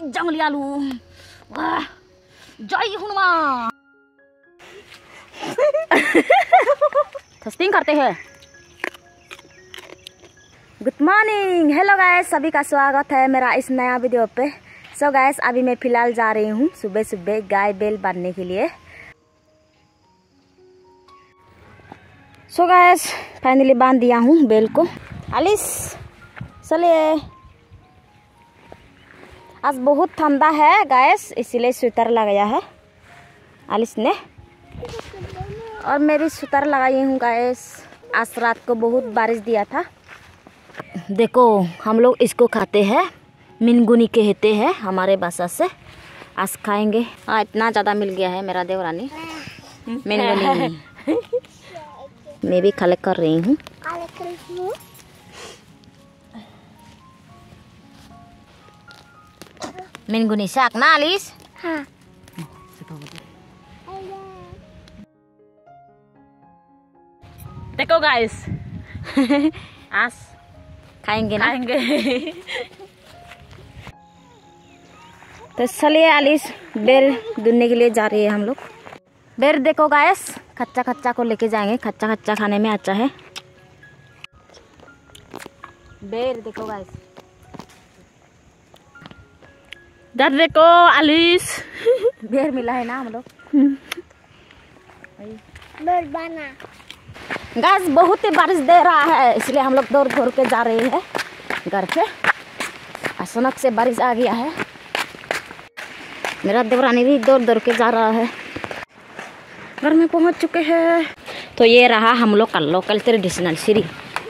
जंगली आलू। वाह जय हनुमान। थस्टिंग करते हैं। गुड मॉर्निंग, हेलो गाइस, सभी का स्वागत है मेरा इस नया वीडियो पे। सो गाइस अभी मैं फिलहाल जा रही हूँ सुबह सुबह गाय बैल बांधने के लिए। सो गाइस फाइनली बांध दिया हूँ बैल को। आलिस चलिए। आज बहुत ठंडा है गाइस, इसीलिए स्वेटर लगाया है आलिस ने, और मैं भी स्वेटर लगाई हूँ गाइस। आज रात को बहुत बारिश दिया था। देखो हम लोग इसको खाते हैं, मिनगुनी कहते हैं हमारे भाषा से। आज खाएंगे। हाँ इतना ज़्यादा मिल गया है मेरा देवरानी मिनगुनी। मैं भी कलेक्ट कर रही हूँ। मिनगुनी साग ना आलिस? हाँ। देखो गाइस आज खाएंगे ना? खाएंगे। तो चलिए आलिस बेर दूधने के लिए जा रही है हम लोग। बेर देखो गाइस, कच्चा कच्चा को लेके जाएंगे, कच्चा कच्चा खाने में अच्छा है। बेर देखो गाइस, दर देखो आलिस। बेर मिला है ना हम लोग। बेर बना गाइस, बहुत ही बारिश दे रहा है इसलिए हम लोग दौड़ दौड़ के जा रहे हैं घर पे। अचानक से बारिश आ गया है। मेरा देवरानी भी दौड़ दौड़ के जा रहा है। घर में पहुंच चुके हैं। तो ये रहा हम लोग का लोकल ट्रेडिशनल सीरी।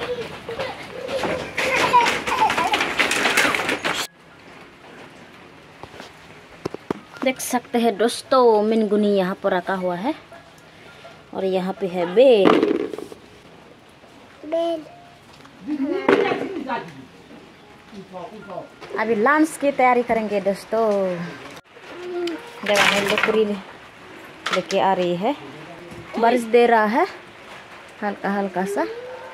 देख सकते हैं दोस्तों, मिनगुनी यहाँ पर रखा हुआ है और यहाँ पे है बेल। अभी लंच की तैयारी करेंगे दोस्तों। देवरानी लकड़ी लेके आ रही है। बारिश दे रहा है हल्का हल्का सा।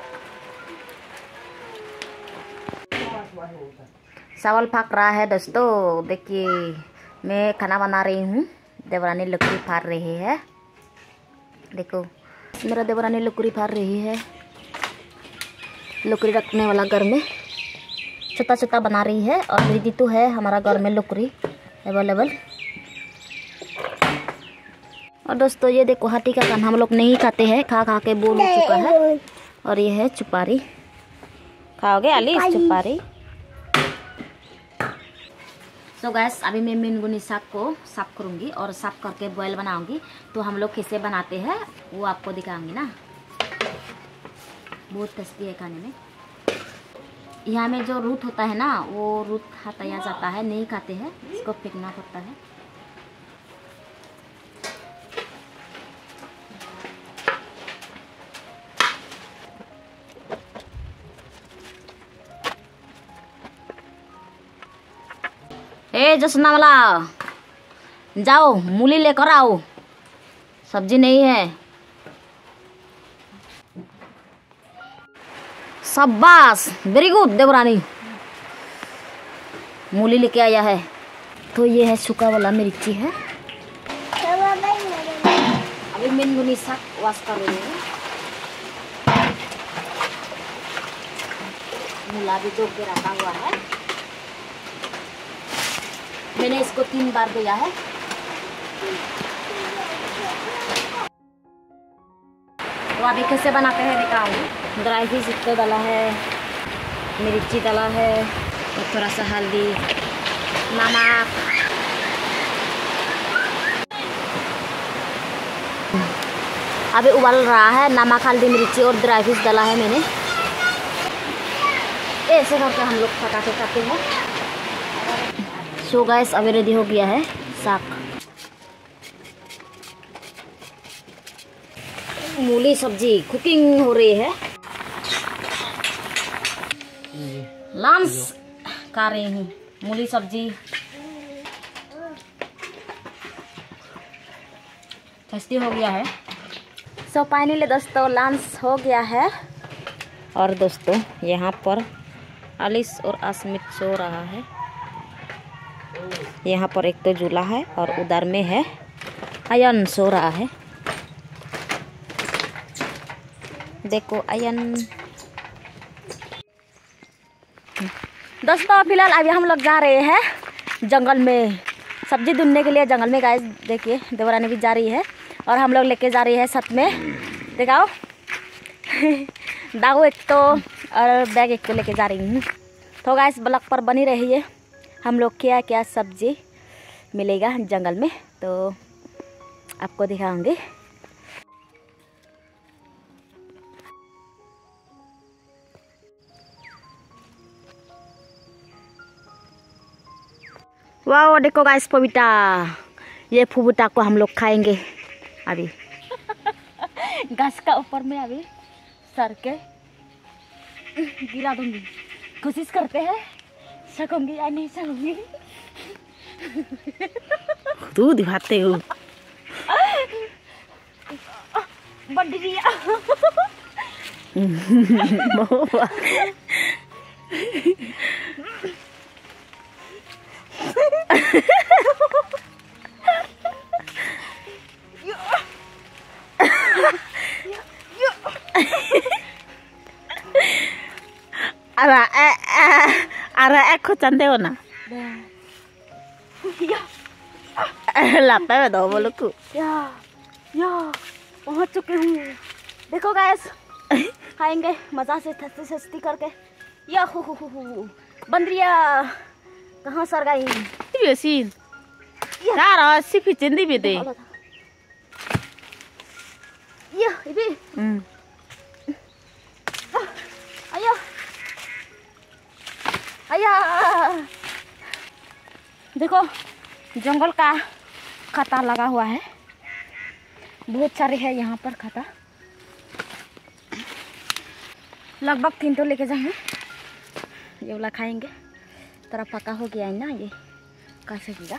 चावल पक रहा है दोस्तों। देखिए मैं खाना बना रही हूँ, देवरानी लकड़ी फाड़ रही है। देखो मेरा देवरानी लकड़ी फाड़ रही है। लकड़ी रखने वाला घर में छोटा छोटा बना रही है, और मेरी दीतू है हमारा घर में लकड़ी अवेलेबल। और दोस्तों ये देखो हाथी का कान हम लोग नहीं खाते हैं, खा खा के बोल हो चुका है। और ये है चुपारी। खाओगे आलिस चुपारी? सो गैस अभी मैं मिनगुनी साग को साफ करूँगी और साफ करके बॉयल बनाऊँगी। तो हम लोग कैसे बनाते हैं वो आपको दिखाऊंगी ना। बहुत टेस्टी है खाने में। यहाँ में जो रूट होता है ना, वो रूट हटाया जाता है, नहीं खाते हैं, इसको फेंकना पड़ता है। ए जसना वाला जाओ मूली लेकर आओ, सब्जी नहीं है। शाबाश, वेरी गुड देवरानी, मूली लेके आया है। तो ये है सूखा वाला मिर्ची है। अभी मिनगुनी साग वाश कर रही हूँ। मूला भी धो के रखा हुआ है। मैंने इसको 3 बार धोया है। तो अभी कैसे बनाते हैं दिखाऊंगी। ड्राई फिश इसको डाला है, मिर्ची डाला है, और थोड़ा सा हल्दी, नमक, अभी उबाल रहा है। नमक हल्दी मिर्ची और ड्राई फिश डाला है मैंने। ऐसे करके हम लोग पकाते खाते हैं। सो गाइस अभी रेडी हो गया है साग। मूली सब्जी कुकिंग हो रही है। लंच खा रही हूँ, मूली सब्जी। टेस्टी हो गया है। सो फाइनली दोस्तों लंच हो गया है। और दोस्तों यहाँ पर आलिस और आसमित सो रहा है। यहाँ पर एक तो झूला है और उधर में है अयन सो रहा है। देखो अयन। दोस्तों फिलहाल अभी हम लोग जा रहे हैं जंगल में सब्जी ढूंढने के लिए। जंगल में गाइस देखिए देवरानी भी जा रही है और हम लोग लेके जा रही है साथ में। दिखाओ दागो एक तो और बैग एक तो लेके जा रही हूँ। तो गाइस ब्लॉग पर बनी रहिए। हम लोग क्या क्या सब्जी मिलेगा जंगल में तो आपको दिखाऊंगी। वाह देखो गाइस पपीता। ये फुबुटा को हम लोग खाएंगे अभी। घास का ऊपर में अभी सर के गिरा दूंगी। कोशिश करते हैं सकूंगी या नहीं सकूंगी। तू दिखाते हो बढ़िया। अरे को चंदे हो ना लाता है दो बोलो को या पहुंच चुके हूँ। देखो गाइस खाएंगे मजा से सस्ती सस्ती करके। या हु बंदरिया कहाँ सर गई? बेसिन यार सिफी चिंदी भी दे या इबी आया आया। देखो जंगल का खाता लगा हुआ है, बहुत सारे है यहाँ पर खाता। लगभग 3 तो लेके जाएंगे। ये वाला खाएंगे। थोड़ा पका हो गया है ना, ये खा सकेगा।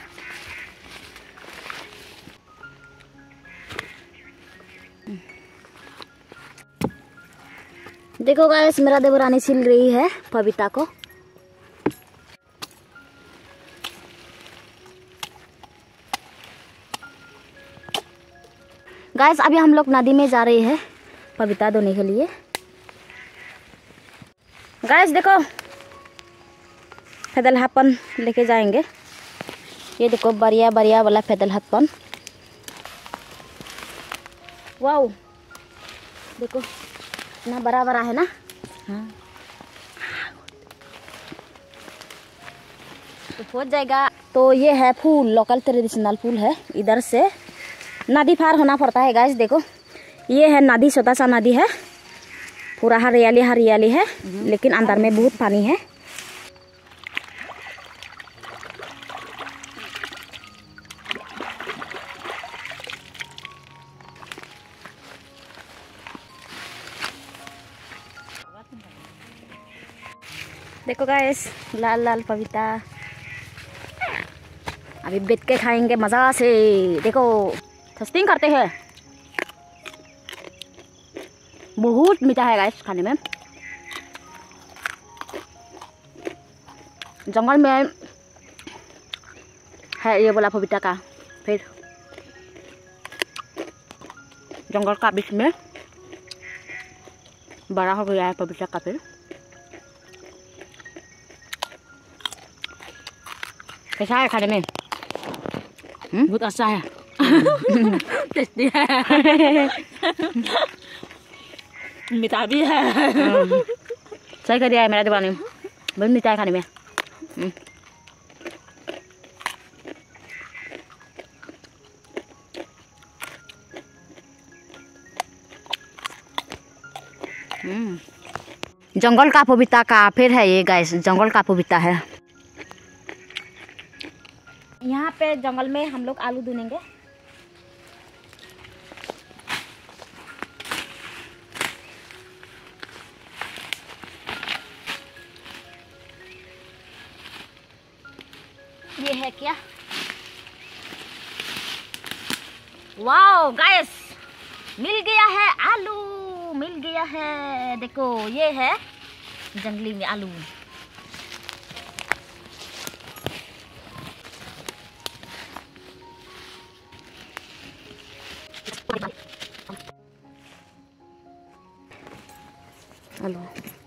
देखो गाइस मेरा देवरानी छिल रही है पपीता को। गाइस अभी हम लोग नदी में जा रहे हैं पपीता धोने के लिए। गाइस देखो पैदल हाथपन लेके जाएंगे। ये देखो बढ़िया बढ़िया वाला पैदल हाथपन। वाओ देखो इतना बड़ा बड़ा है ना। हाँ तो पहुंच जाएगा। तो ये है फूल, लोकल ट्रेडिशनल फूल है। इधर से नदी पार होना पड़ता है गाइस। देखो ये है नदी, छोटा सा नदी है, पूरा हरियाली हरियाली है, लेकिन अंदर में बहुत पानी है। देखो गाइस लाल लाल पपीता अभी बेच के खाएंगे मजा से। देखो टेस्टिंग करते हैं। बहुत मीठा है गाइस खाने में। जंगल में है ये बोला पपीता का, फिर जंगल का बीच में बड़ा हो गया है पपीता का। फिर कैसा है खाने में? बहुत अच्छा है। टेस्टी है, मीठा भी है। सही कर दिया है मेरा दीवानी, बहुत मीठा है खाने में। जंगल का पपीता का फिर है ये गाइस, जंगल का पपीता है। यहाँ पे जंगल में हम लोग आलू धुनेंगे। ये है क्या? वाओ गाइस मिल गया है आलू, मिल गया है। देखो ये है जंगली में आलू। आलू।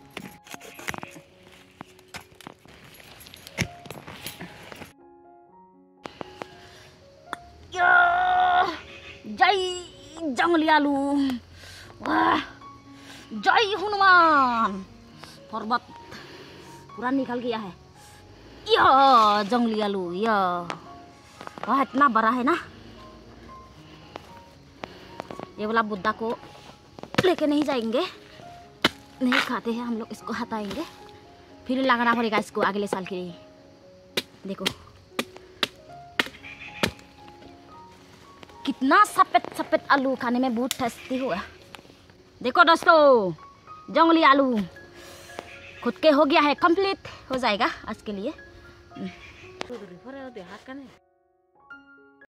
जय जंगली आलू, वाह जय हनुमान। पर्वत पूरा निकल गया है। यह जंगली आलू, यह वह इतना बड़ा है ना। ये वाला बुद्धा को लेके नहीं जाएंगे, नहीं खाते हैं हम लोग। इसको हटाएंगे, फिर लगाना पड़ेगा इसको अगले साल के लिए। देखो कितना सफेद सफेद आलू, खाने में बहुत टेस्टी हुआ। देखो दोस्तों, जंगली आलू खुद के हो गया है, कंप्लीट हो जाएगा आज के लिए।